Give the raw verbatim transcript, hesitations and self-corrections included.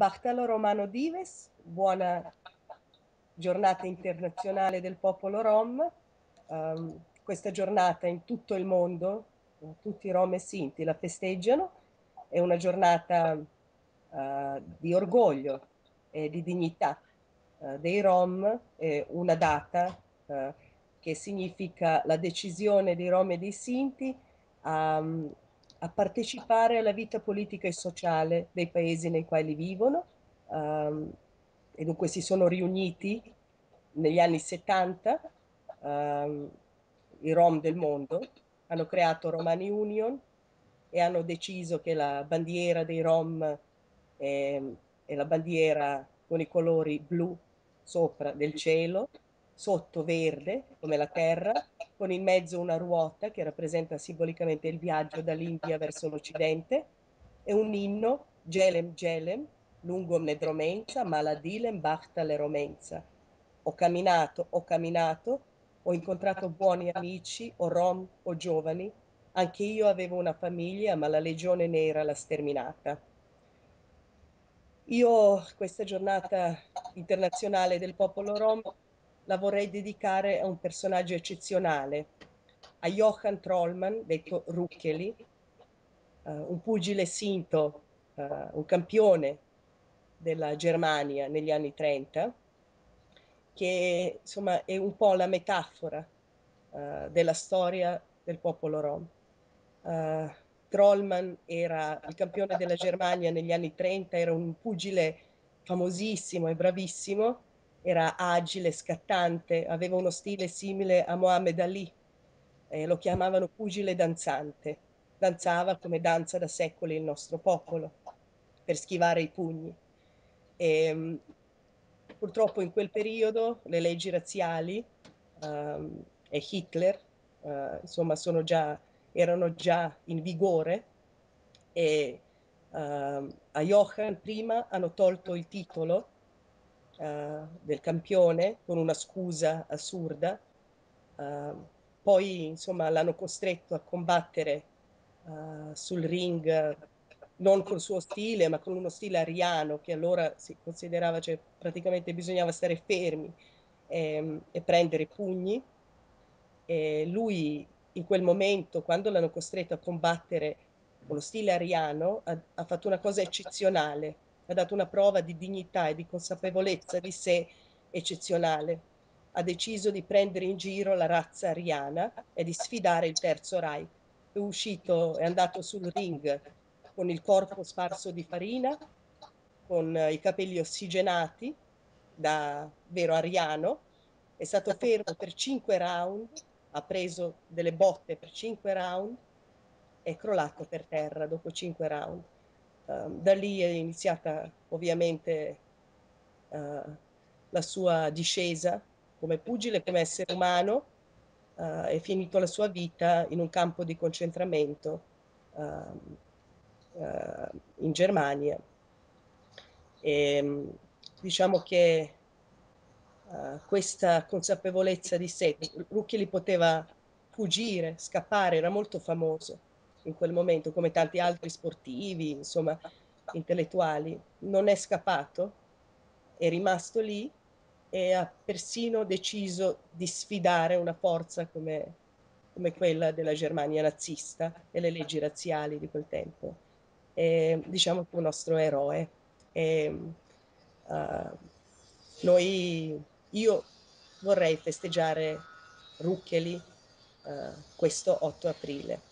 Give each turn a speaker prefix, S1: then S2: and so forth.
S1: Bachtalo Romano Dives, buona giornata internazionale del popolo Rom. Um, questa giornata in tutto il mondo, tutti i Rom e Sinti la festeggiano. È una giornata uh, di orgoglio e di dignità uh, dei Rom, è una data uh, che significa la decisione dei Rom e dei Sinti a, a partecipare alla vita politica e sociale dei paesi nei quali vivono. Um, e dunque si sono riuniti negli anni settanta, um, i Rom del mondo, hanno creato Romani Union e hanno deciso che la bandiera dei Rom è, è la bandiera con i colori blu sopra del cielo, sotto verde come la terra, con in mezzo una ruota che rappresenta simbolicamente il viaggio dall'India verso l'Occidente, e un inno, Gelem Gelem, lungom nedromenza, maladilem bachtale romenza. Ho camminato, ho camminato, ho incontrato buoni amici, o rom o giovani. Anche io avevo una famiglia, ma la legione nera l'ha sterminata. Io questa giornata internazionale del popolo rom la vorrei dedicare a un personaggio eccezionale, a Johann Trollmann, detto Ruccheli, uh, un pugile sinto, uh, un campione della Germania negli anni trenta, che insomma è un po' la metafora uh, della storia del popolo rom. Uh, Trollman era il campione della Germania negli anni trenta, era un pugile famosissimo e bravissimo, era agile, scattante, aveva uno stile simile a Muhammad Ali, eh, lo chiamavano pugile danzante, danzava come danza da secoli il nostro popolo per schivare i pugni. E, purtroppo in quel periodo le leggi razziali um, e Hitler uh, insomma sono già, erano già in vigore, e uh, a Johann prima hanno tolto il titolo uh, del campione con una scusa assurda, uh, poi insomma l'hanno costretto a combattere uh, sul ring, non col suo stile, ma con uno stile ariano che allora si considerava, cioè praticamente bisognava stare fermi e, e prendere pugni. E lui in quel momento, quando l'hanno costretto a combattere con lo stile ariano, ha, ha fatto una cosa eccezionale, ha dato una prova di dignità e di consapevolezza di sé eccezionale. Ha deciso di prendere in giro la razza ariana e di sfidare il Terzo Reich. È uscito, è andato sul ring con il corpo sparso di farina, con i capelli ossigenati da vero ariano, è stato fermo per cinque round, ha preso delle botte per cinque round, è crollato per terra dopo cinque round. Um, da lì è iniziata ovviamente uh, la sua discesa come pugile, come essere umano, uh, è finito la sua vita in un campo di concentramento uh, uh, in Germania. E, diciamo che uh, questa consapevolezza di sé, Rucchili poteva fuggire, scappare, era molto famoso in quel momento, come tanti altri sportivi, insomma, intellettuali. Non è scappato, è rimasto lì e ha persino deciso di sfidare una forza come, come quella della Germania nazista e le leggi razziali di quel tempo. E, diciamo che è un nostro eroe. E, uh, noi, io vorrei festeggiare Ruccheli uh, questo otto aprile.